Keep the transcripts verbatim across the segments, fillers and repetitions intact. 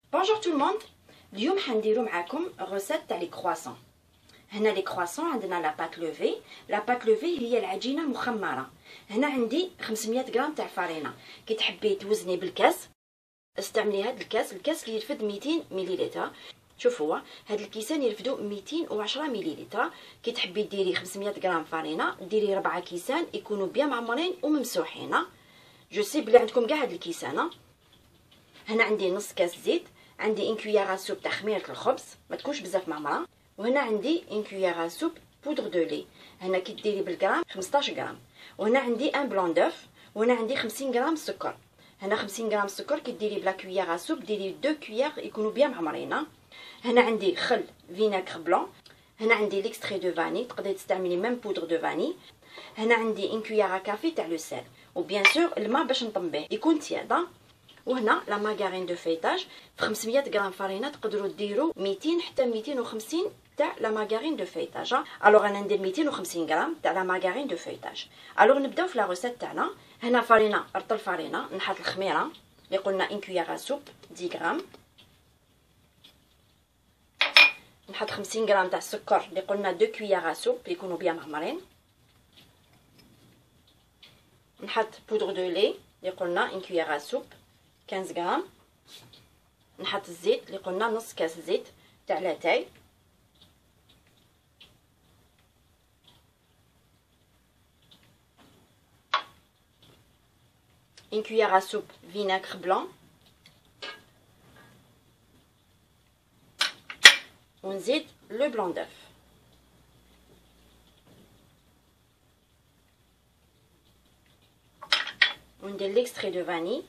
بونجور تو الموند. اليوم حنديرو معاكم غوسيت تاع لي كرواسون. هنا لي كرواسون عندنا لا بات لوفي. لا بات لوفي هي العجينه المخمره. هنا عندي خمسمية غرام تاع فارينه. كي تحبي توزني بالكاس استعملي هاد الكاس. الكاس اللي يرفد ميتين مليلتر. شوفوا هاد الكيسان يرفدوا ميتين وعشرة مليلتر. كي تحبي ديري خمسمية غرام فارينه ديري ربعة كيسان يكونوا بيان معمرين وممسوحين. جو سي بلي عندكم كاع هاد الكيسان. هنا عندي نص كاس زيت، عندي ان كويير سوب تاع خميره الخبز ما تكونش بزاف معمره، وهنا عندي ان كويير سوب بودر دو لي. هنا كي ديري بالغرام خمسطاش غرام، وهنا عندي ان بلون دوف، وهنا عندي خمسين غرام سكر. هنا خمسين غرام سكر كي ديري بلا كويير سوب ديري دو كويير يكونوا بيان معمرين. هنا عندي خل فينيغر بلون. هنا عندي ليكستري دو فاني، تقدري تستعملي ميم بودر دو فاني. هنا عندي ان كويير كافي تاع لو سيل، وبيان سور الماء باش نطمبيه يكون تياده. وهنا لا مارغارين دو فيتاج في خمسمية غرام فارينه تقدروا ديروا ميتين حتى ميتين وخمسين تاع لا مارغارين دو فيتاج. الوغ انا ندير ميتين وخمسين غرام تاع لا مارغارين دو فيتاج. الوغ نبداو في لا روسيت تاعنا. هنا فارينه رطل فارينه نحط الخميره اللي قلنا ان كويير سوب عشرة غرام، نحط خمسين غرام تاع السكر اللي قلنا دو كويير سوب يكونوا بيان معمرين، نحط بودر دو لي اللي قلنا ان كويير سوب خمسطاش غرام، نحط الزيت اللي قلنا نص كاس زيت تاع لاتاي، ان كويير سوب فينيغر بلون، ونزيد لو بلون دوف، وندير ليكستري دو فاني،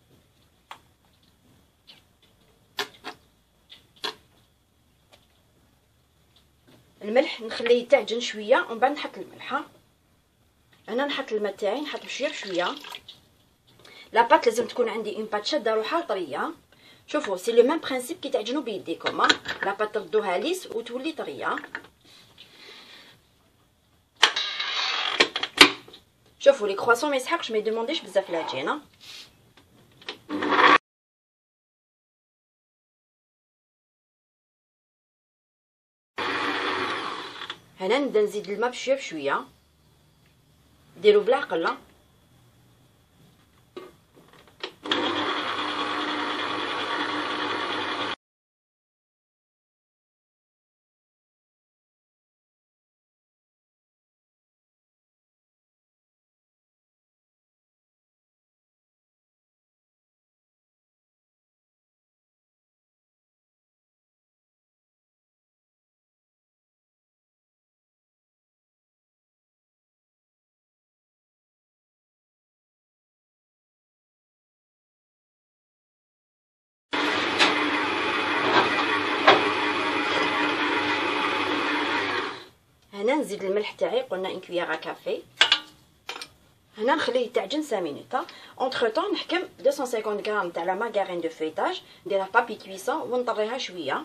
الملح نخليه يتعجن شويه ومن بعد نحط الملح. هنا نحط الماء تاعي، نحط بشويه بشويه. لا بات لازم تكون عندي اون بات شاده روحها طريه. شوفوا سي لو ميم برينسيپ كي تعجنوا بيديكم. لا بات تردوها ليس وتولي طريه. شوفوا لي كرواسون ما يسحقش، ما يدومونديش بزاف العجينه. هنا نبدا نزيد الماء بشويه بشويه، ديروا بالعقل. هنا نزيد الملح تاعي، قلنا ان كويير كافي. هنا نخليه يتعجن خمسة مينوت. اونتر طون نحكم مئتين وخمسين غرام تاع لا مارغارين دو فيتاج، نديرها بابي كويسون ونطريها شويه.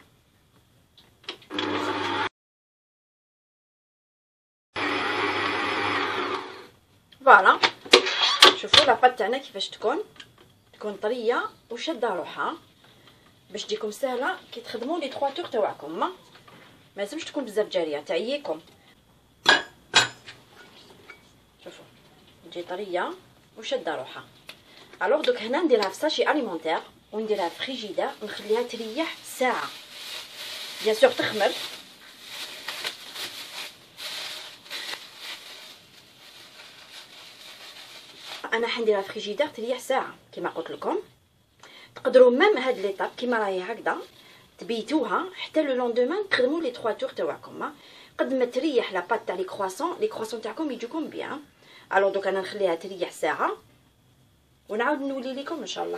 فوالا شوفوا لا بات تاعنا كيفاش تكون تكون طريه وشاده روحها باش تجيكم سهله كي تخدموا لي ثلاثة تور تاعكم. ما لازمش تكون بزاف جاريه تعييكم. شوفوا تجي طريه وشاده روحها. الوغ دوك هنا نديرها في ساشي اليمونتير ونديرها في فريجيدير ونخليها تريح ساعه. بيان سور تخمر. انا حنديرها في فريجيدير تريح ساعه كما قلت لكم. تقدروا ميم هاد ليطاب كيما راهي هكذا تبيتوها حتى لو لوندومان تخدموا لي ثلاثة تور تاعكم. قد ما تريح لا بات تاع لي كرواسون لي كرواسون تاعكم يجوكم بيان. الو دوك انا نخليها تريح ساعه ونعاود نولي لكم ان شاء الله.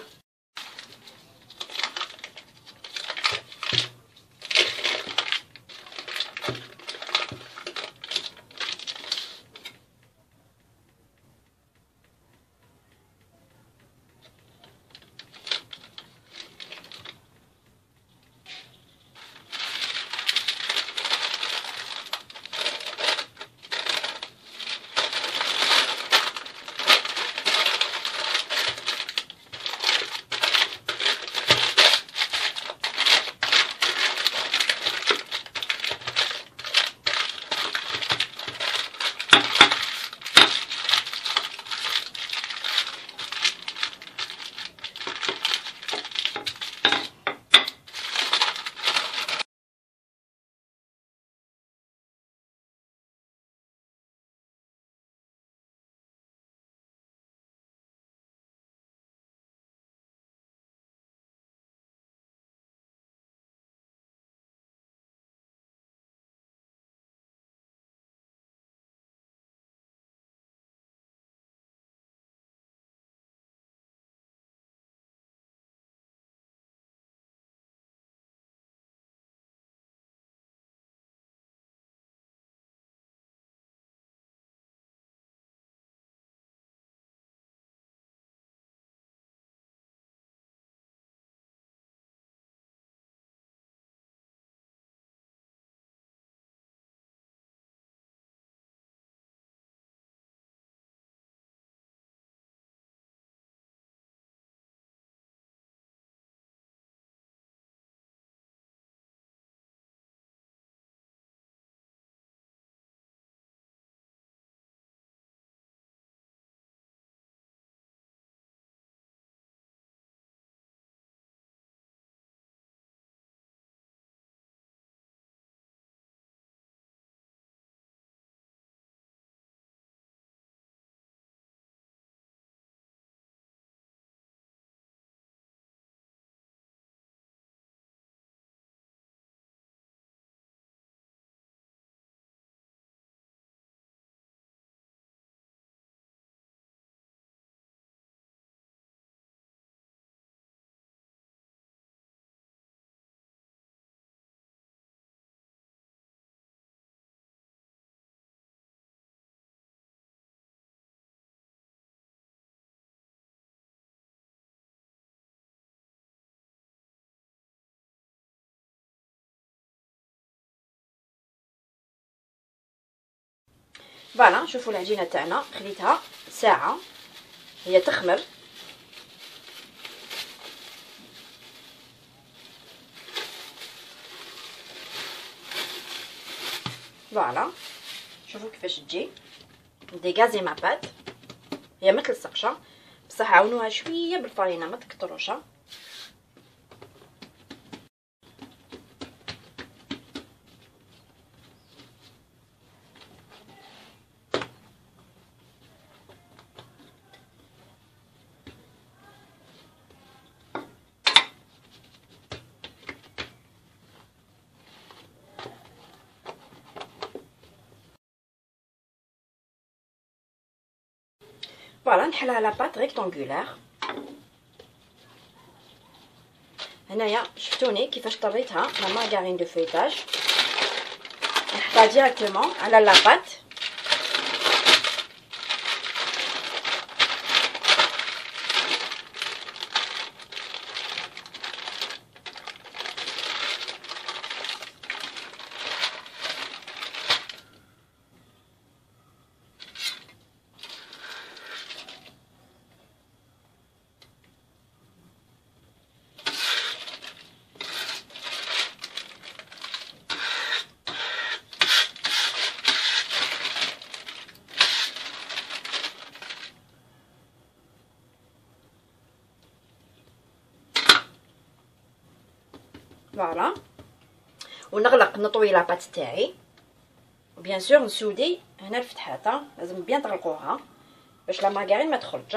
فوالا شوفوا العجينه تاعنا خليتها ساعه هي تخمر. فوالا شوفوا كيفاش تجي ديغازي مع بات، هي ما تلصقش بصح عاونوها شويه بالفرينه ما تكتروش. فوالا نحلها لا بات ريكتانغولار. هنايا شفتوني كيفاش طريتها لا مارغارين دو فويتاج، نحطها ديريكتومون على لا بات. فوالا ونغلق نطوي لاباط تاعي، وبيان سور نسودي هنا الفتحات، لازم بيان تغلقوها باش لا مارغرين ما تخرجش.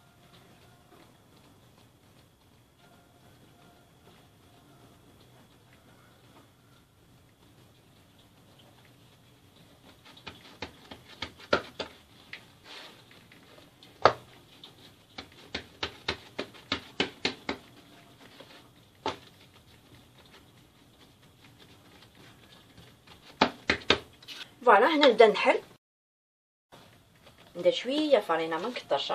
فوالا هنا نبدا نحل، ندير شويه فرينه ما نكترش.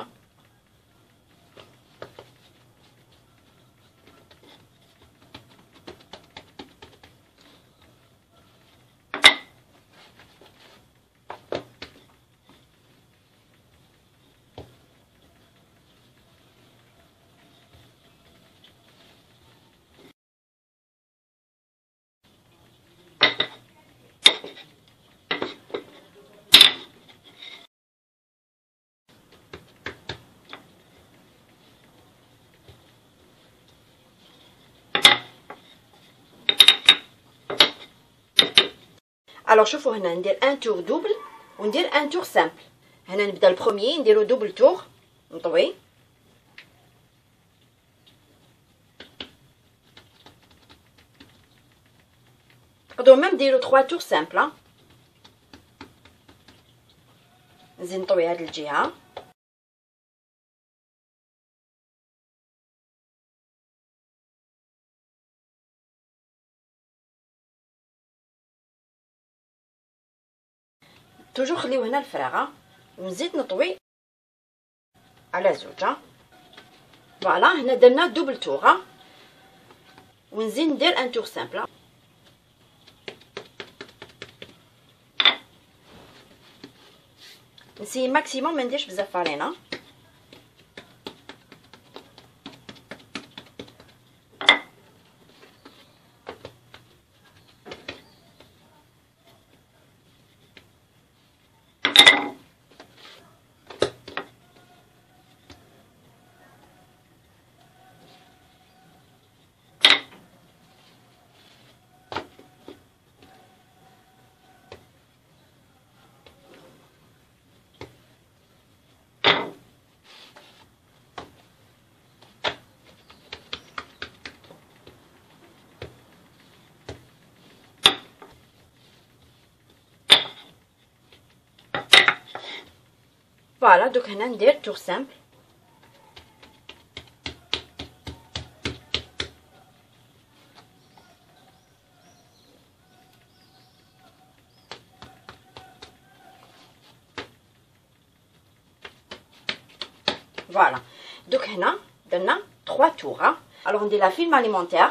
الوغ شوفوا هنا ندير ان تور دوبل وندير ان تور سامبل. هنا نبدا البروميي نديرو دوبل تور نطوي، تقدروا ميم ديرو ثلاثة تور سامبل. نزيد نطوي هاد الجهه، توجور خليو هنا الفراغه ونزيد نطوي على زوجه. فوالا هنا درنا دوبل تور ونزيد ندير ان تور سامبل. نسي ماكسيموم ما نديرش بزاف فرينه. فوالا دوك هنا ندير تور سامبل. فوالا دوك هنا درنا ثلاثة تور. الوغ ندير لا فيلم اليمونتير.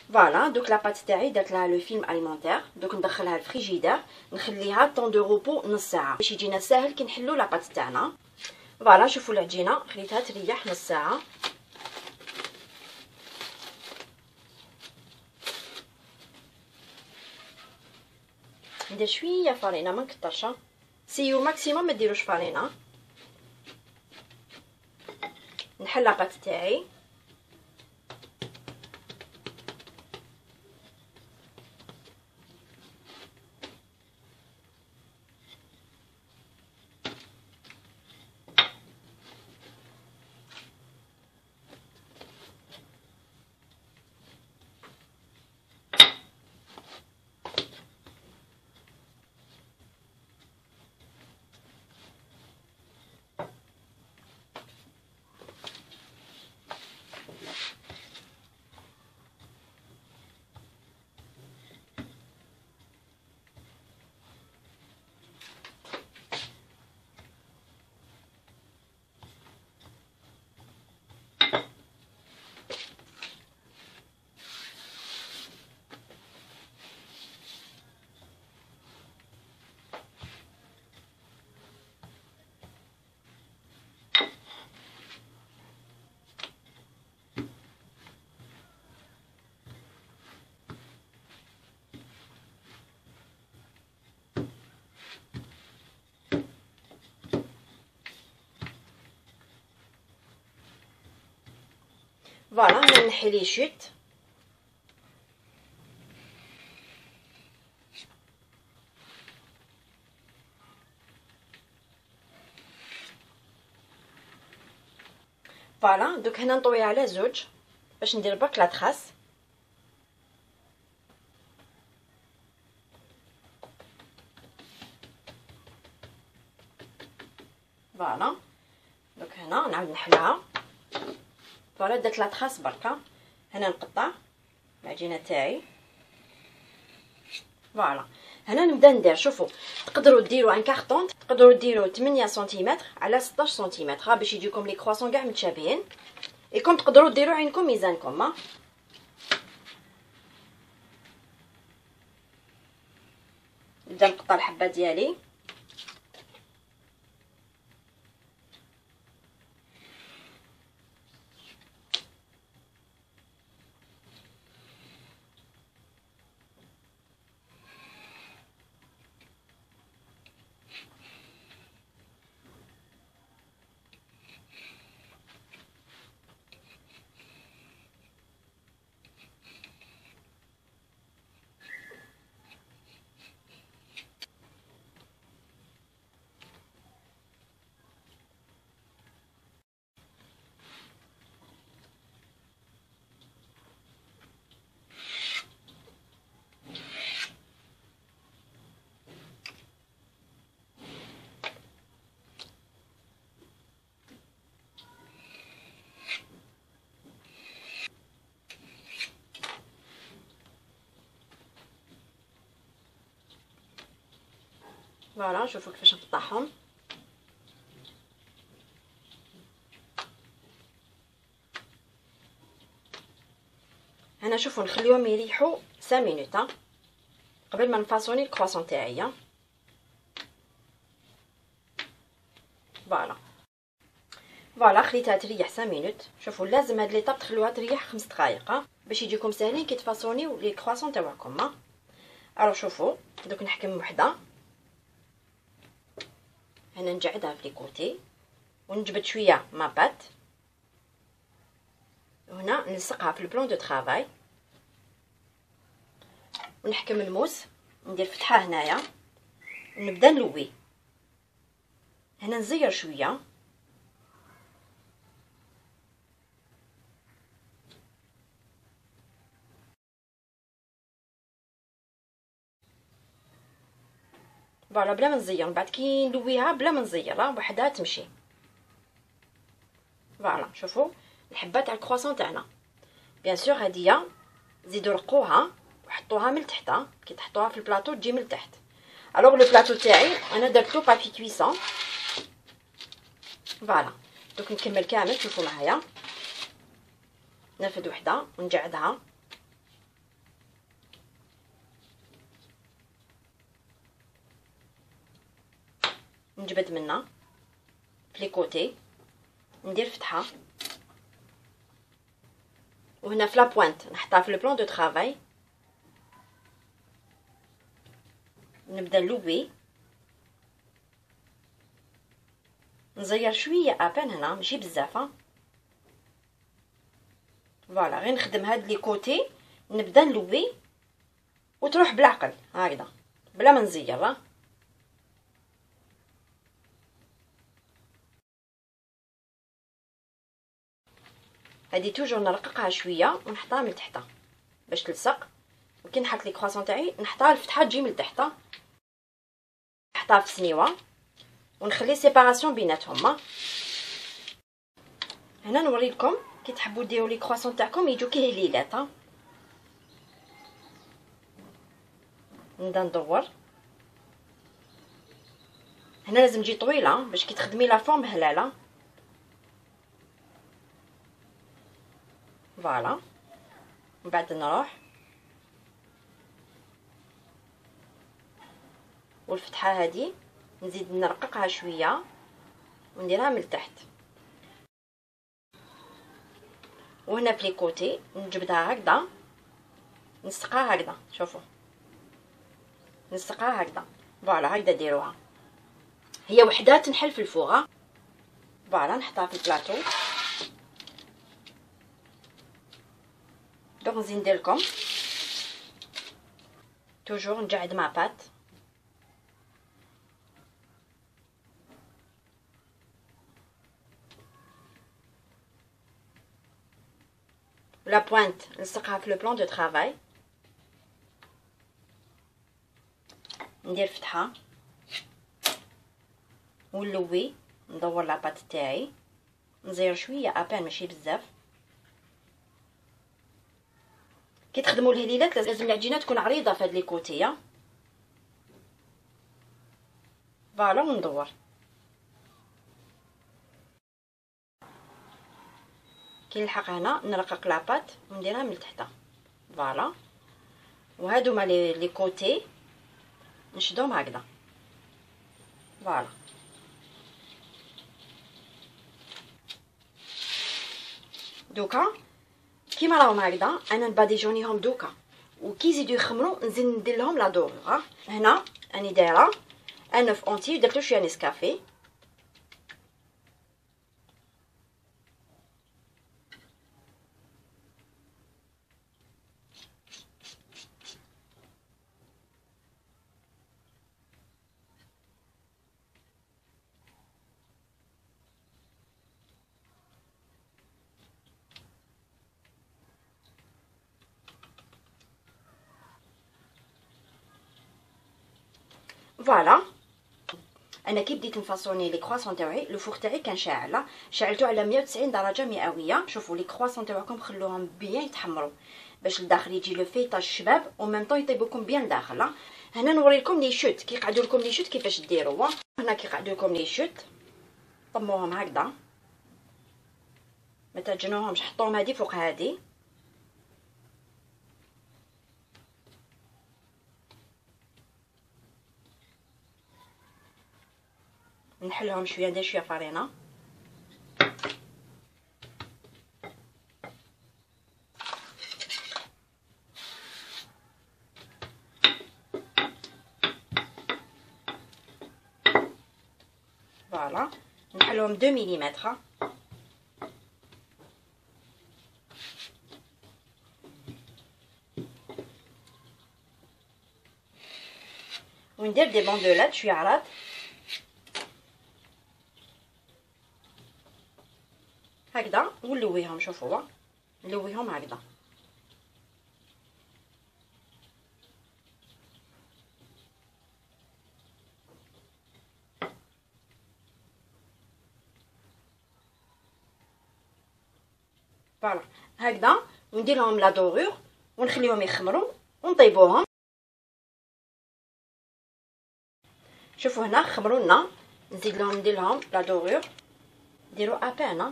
فوالا دوك لاباط تاعي درت لها لو فيلم اليمونتير. دوك ندخلها الفريجيدير نخليها طون دو روبو نص ساعه باش يجينا ساهل كي نحلو لاباط تاعنا. فوالا شوفوا العجينه خليتها تريح نص ساعه. ندير شويه فرينه ما نكترش، سيو ماكسيموم ما ديروش فرينه. نحل لاباط تاعي فوالا نحي لي شوت. فوالا دوك هنا نطوي على زوج باش ندير برك لا تراس. فوالا دوك هنا نعاود نحلها. فوالا درت لا تراس بركا. هنا نقطع العجينه تاعي. فوالا هنا نبدا ندير. شوفوا تقدروا ديروا ان كارطون، تقدروا ديروا ثمانية سنتيمتر على ستطاش سنتيمتر باش يجيكم لي كرواسون كاع متشابهين. ايكم تقدروا ديروا عينكم ميزانكم. ها نبدا نقطع الحبه ديالي. فوالا شوفوا كيفاش نقطعهم. هنا شوفوا نخليهم يريحوا خمسة مينوت قبل ما نفاصوني الكرواسون تاعي. فوالا فوالا خليتها تريح خمسة مينوت. شوفوا لازم هاد ليطاب تخلوها تريح خمس دقائق باش يجيكم ساهلين كي تفاصونيو لي كرواسون تاعكم. الو شوفوا دوك نحكم وحده. هنا نجعدها في لي كوتي ونجبد شويه ما بات. وهنا نلصقها في البلون دو طرافاي ونحكم الموس. ندير فتحه هنايا ونبدا نلوي. هنا نزير شويه. فوالا بلا ما نزير. من بعد كي نلويها بلا ما نزيرها بوحدها تمشي. فوالا شوفوا الحبه تاع الكرواسون تاعنا. بيان سور هادية زيدوا رقوها وحطوها من تحت. كي تحطوها في البلاطو تجي من تحت. الوغ لو بلاطو تاعي انا درتو بابي كويسون. فوالا دوك نكمل كامل. شوفوا معايا نرفد وحده ونجعدها. نجبد منها في لي كوتي، ندير فتحه، وهنا في لابوينت نحطها في البلون دو طرافاي، نبدا نلوي، نزير شويه ابان هنا ماشي بزاف. فوالا غير نخدم هاد لي كوتي، نبدا نلوي وتروح بالعقل هكذا بلا ما نزير. هادي توجور نرققها شويه ونحطها من تحت باش تلصق، وكي نحط لي كرواسون تاعي نحطها الفتحه تجي من تحت، نحطها في سنيوه ونخلي سيباراسيون بيناتهم. هنا نوري لكم كي تحبوا ديروا لي كرواسون تاعكم يجوا كي هليلات. نبدا ندور، هنا لازم تجي طويله باش كي تخدمي لا فورم هلاله. فوالا من بعد نروح والفتحه هذه نزيد نرققها شويه ونديرها من تحت، وهنا في لي كوتي نجبدها هكذا نسقها هكذا. شوفوا نسقها هكذا. فوالا هكذا ديروها، هي وحده تنحل في الفوغه. فوالا نحطها في البلاطو. دونك نزيد ندير لكم توجور نجعد مع بات، لا بوينت نلصقها في لو بلون دو طرافاي، ندير فتحه ونلوي، ندور لا بات تاعي، نزير شويه ابان ماشي بزاف. كي تخدموا الهليلات لازم العجينه تكون عريضه في هاد لي كوتيه. فوالا وندور كي نلحق هنا نرقق لاباط ونديرها من تحت. فوالا وهادو ما لي لي كوتي نشدهم هكذا. فوالا دوكا كيما راهم هكذا انا نباديجونيهم دوكا، وكي يزيدوا يخمروا نزيد ندير لهم لا دورور. هنا راني دايره ان اوف اونتي، درت شويه نسكافيه، فوالا. انا كي بديت نفاصوني لي كرواسون تاعي لو فوغ تاعي كان شاعله، شعلته على مية وتسعين درجه مئويه. شوفوا لي كرواسون تاعكم خلوهم بيان يتحمروا باش الداخل يجي لو فيطاج شباب وميم طون يطيبوكم بيان الداخل. هنا نوري لكم لي شوت كي يقعدوا لكم لي شوت كيفاش ديروا. هنا كي يقعدوا لكم لي شوت طموهم هكذا، ما تعجنوهمش، حطوهم هذه فوق هذه. نحلهم شويه، ندير شويه فرينه. فوالا نحلهم deux مليمتر. وندير دي بوندولات شويه عراض. هكذا ونلويهم. شوفوا نلويهم هكذا. فوالا هكذا وندير لهم لا دورور ونخليهم يخمروا ونطيبوهم. شوفوا هنا خمروا لنا، نزيد لهم ندير لهم لا دورور، ديروا ابان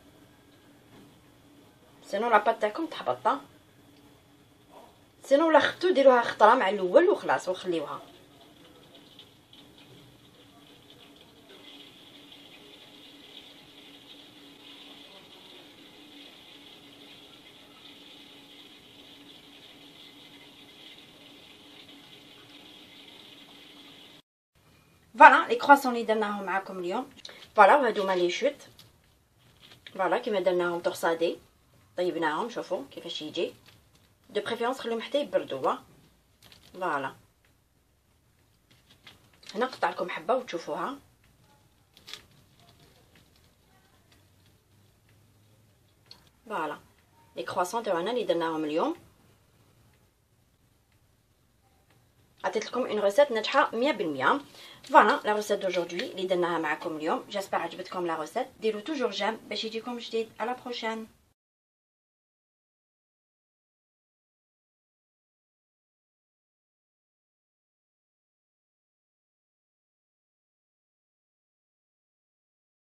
سينو لاباط تاعكم تحبط. سينو ولا خفتو ديروها خطره مع الاول وخلاص وخليوها. فوالا لي كرواسون اللي درناهم معاكم اليوم. فوالا وهادو هما لي شوت. فوالا كيما درناهم تورسادي طيبناهم. شوفوا كيفاش يجي. دو بريفيرونس خليهم حتى يبردوا. فوالا هنا نقطع لكم حبه وتشوفوها. فوالا لي كرواسون تاعنا اللي درناهم اليوم. عطيت لكم اون ريسيت ناجحه مية بالمية. فوالا لا ريسيت دوجوردي اللي درناها معكم اليوم. جيسبر عجبتكم لا ريسيت. ديروا توجور جيم باش يجيكم جديد. على بروشين.